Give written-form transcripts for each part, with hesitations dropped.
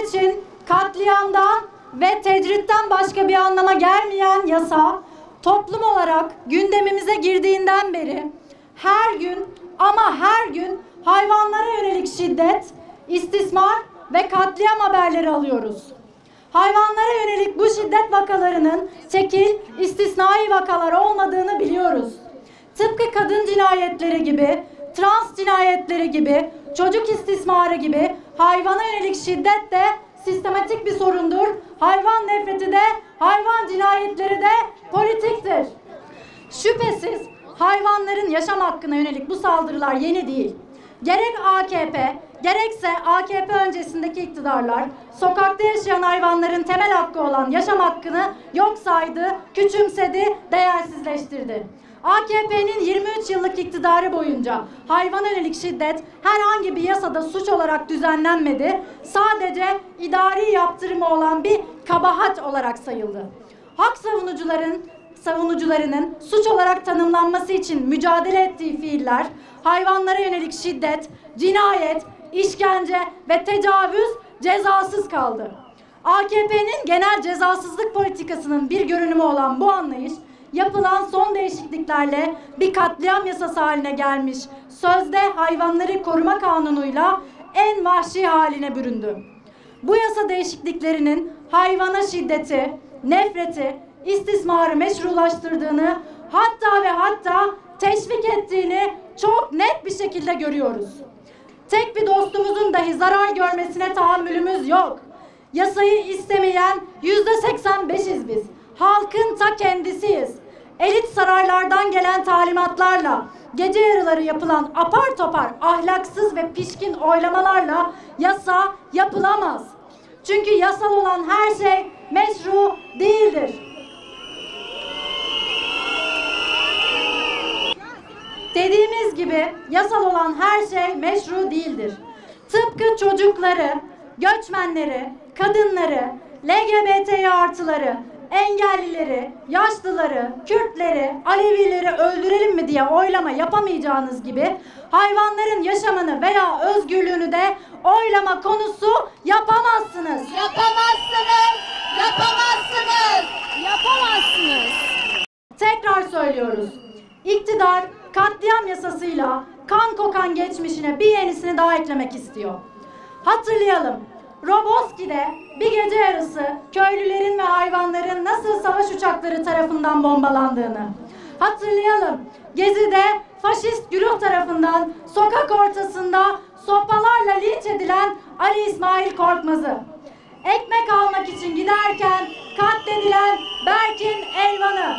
için katliamdan ve tecritten başka bir anlama gelmeyen yasa, toplum olarak gündemimize girdiğinden beri her gün ama her gün hayvanlara yönelik şiddet, istismar ve katliam haberleri alıyoruz. Hayvanlara yönelik bu şiddet vakalarının tekil, istisnai vakalar olmadığını biliyoruz. Tıpkı kadın cinayetleri gibi, trans cinayetleri gibi, çocuk istismarı gibi hayvana yönelik şiddet de sistematik bir sorundur. Hayvan nefreti de, hayvan cinayetleri de politiktir. Şüphesiz hayvanların yaşam hakkına yönelik bu saldırılar yeni değil. Gerek AKP, gerekse AKP öncesindeki iktidarlar sokakta yaşayan hayvanların temel hakkı olan yaşam hakkını yok saydı, küçümsedi, değersizleştirdi. AKP'nin 23 yıllık iktidarı boyunca hayvana yönelik şiddet herhangi bir yasada suç olarak düzenlenmedi. Sadece idari yaptırımı olan bir kabahat olarak sayıldı. Hak savunucularının suç olarak tanımlanması için mücadele ettiği fiiller, hayvanlara yönelik şiddet, cinayet, işkence ve tecavüz cezasız kaldı. AKP'nin genel cezasızlık politikasının bir görünümü olan bu anlayış, yapılan son değişikliklerle bir katliam yasası haline gelmiş, sözde hayvanları koruma kanunuyla en vahşi haline büründü. Bu yasa değişikliklerinin hayvana şiddeti, nefreti, istismarı meşrulaştırdığını, hatta ve hatta teşvik ettiğini çok net bir şekilde görüyoruz. Tek bir dostumuzun dahi zarar görmesine tahammülümüz yok. Yasayı istemeyen %85'iz biz. Halkın ta kendisiyiz. Elit saraylardan gelen talimatlarla, gece yarıları yapılan apar topar, ahlaksız ve pişkin oylamalarla yasa yapılamaz. Çünkü yasal olan her şey meşru değildir. Dediğimiz gibi yasal olan her şey meşru değildir. Tıpkı çocukları, göçmenleri, kadınları, LGBT artıları, engellileri, yaşlıları, Kürtleri, Alevileri öldürelim mi diye oylama yapamayacağınız gibi hayvanların yaşamını veya özgürlüğünü de oylama konusu yapamazsınız. Yapamazsınız! Yapamazsınız! Yapamazsınız! Tekrar söylüyoruz. İktidar katliam yasasıyla kan kokan geçmişine bir yenisini daha eklemek istiyor. Hatırlayalım. Roboski'de bir gece yarısı köylülerin ve hayvanların nasıl savaş uçakları tarafından bombalandığını. Hatırlayalım. Gezi'de faşist güruh tarafından sokak ortasında sopalarla linç edilen Ali İsmail Korkmaz'ı. Ekmek almak için giderken katledilen Berkin Elvan'ı.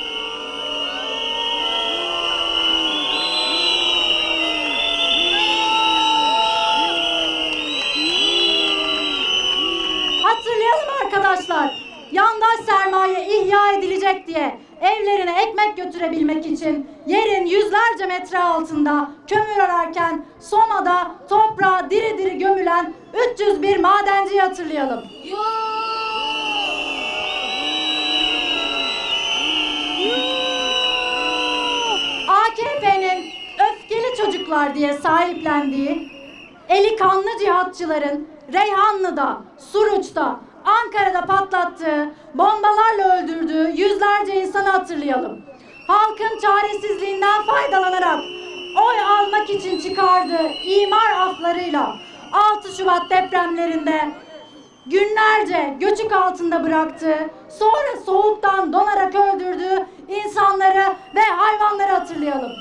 Hatırlayalım arkadaşlar, yandaş sermaye ihya edilecek diye evlerine ekmek götürebilmek için yerin yüzlerce metre altında kömür ararken Soma'da toprağa diri diri gömülen 301 madenciyi hatırlayalım. AKP'nin öfkeli çocuklar diye sahiplendiği eli kanlı cihatçıların Reyhanlı'da, Suruç'ta, Ankara'da patlattığı, bombalarla öldürdüğü yüzlerce insanı hatırlayalım. Halkın çaresizliğinden faydalanarak oy almak için çıkardığı imar aflarıyla 6 Şubat depremlerinde günlerce göçük altında bıraktığı, sonra soğuktan donarak öldürdüğü insanları ve hayvanları hatırlayalım.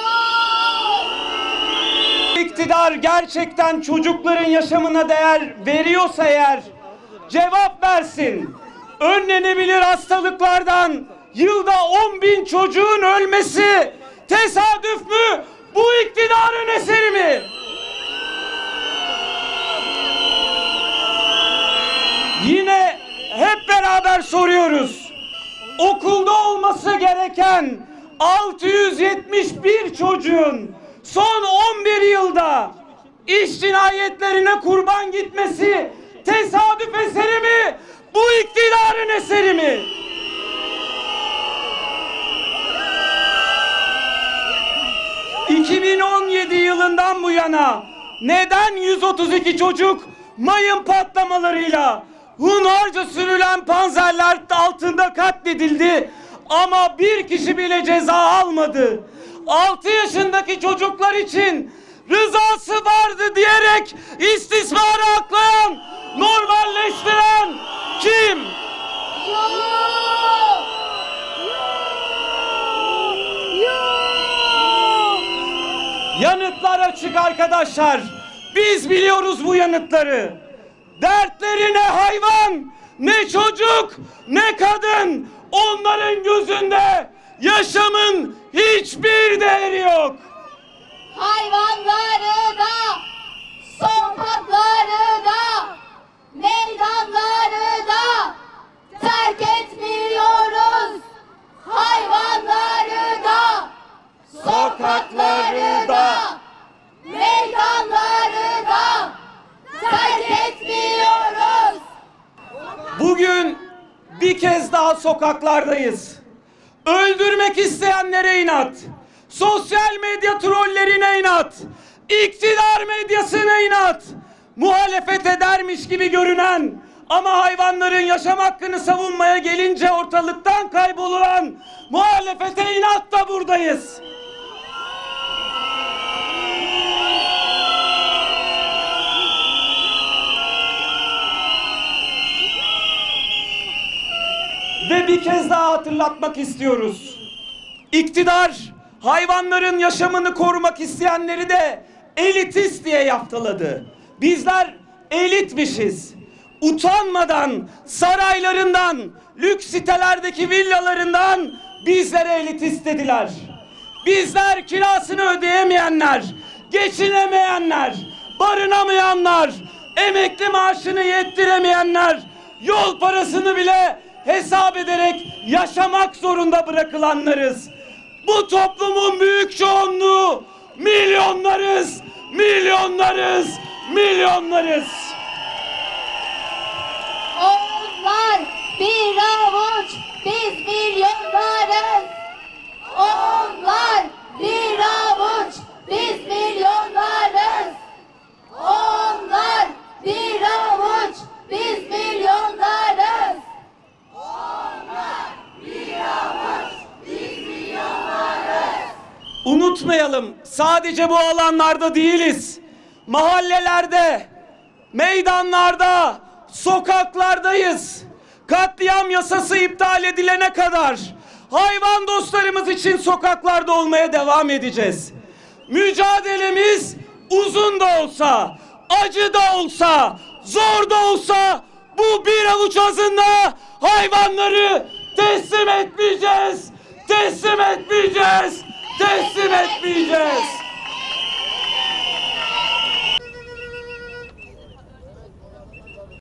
İktidar gerçekten çocukların yaşamına değer veriyorsa eğer cevap versin. Önlenebilir hastalıklardan yılda 10.000 çocuğun ölmesi tesadüf mü? Bu iktidarın eseri mi? Yine hep beraber soruyoruz. Okulda olması gereken 671 çocuğun son 11 yılda iş cinayetlerine kurban gitmesi tesadüf eseri mi? Bu iktidarın eseri mi? ...2017 yılından bu yana neden 132 çocuk mayın patlamalarıyla hunharca sürülen panzerler altında katledildi ama bir kişi bile ceza almadı. 6 yaşındaki çocuklar için rızası vardı diyerek istismarı aklayan, normalleştiren kim? Yanıtlar açık arkadaşlar. Biz biliyoruz bu yanıtları. Dertleri ne hayvan, ne çocuk, ne kadın. Onların gözünde yaşamın hiçbir değeri yok. Hayvanları da, sokakları da, meydanları da terk etmiyoruz. Hayvanları da, sokakları da, meydanları da terk etmiyoruz. Bugün bir kez daha sokaklardayız. Öldürmek isteyenlere inat, sosyal medya trollerine inat, iktidar medyasına inat, muhalefet edermiş gibi görünen ama hayvanların yaşam hakkını savunmaya gelince ortalıktan kaybolan muhalefete inat da buradayız. Ve bir kez daha hatırlatmak istiyoruz. İktidar hayvanların yaşamını korumak isteyenleri de elitist diye yaftaladı. Bizler elitmişiz. Utanmadan saraylarından, lüks sitelerdeki villalarından bizlere elitist dediler. Bizler kirasını ödeyemeyenler, geçinemeyenler, barınamayanlar, emekli maaşını yettiremeyenler, yol parasını bile hesap ederek yaşamak zorunda bırakılanlarız. Bu toplumun büyük çoğunluğu milyonlarız, milyonlarız, milyonlarız. Onlar bir avuç, biz milyonlarız. Onlar bir avuç, biz milyonlarız. Onlar bir avuç, biz milyonlarız. Unutmayalım, sadece bu alanlarda değiliz. Mahallelerde, meydanlarda, sokaklardayız. Katliam yasası iptal edilene kadar hayvan dostlarımız için sokaklarda olmaya devam edeceğiz. Mücadelemiz uzun da olsa, acı da olsa, zor da olsa bu bir avuç azınlığa hayvanları teslim etmeyeceğiz. Teslim etmeyeceğiz. Teslim etmeyeceğiz.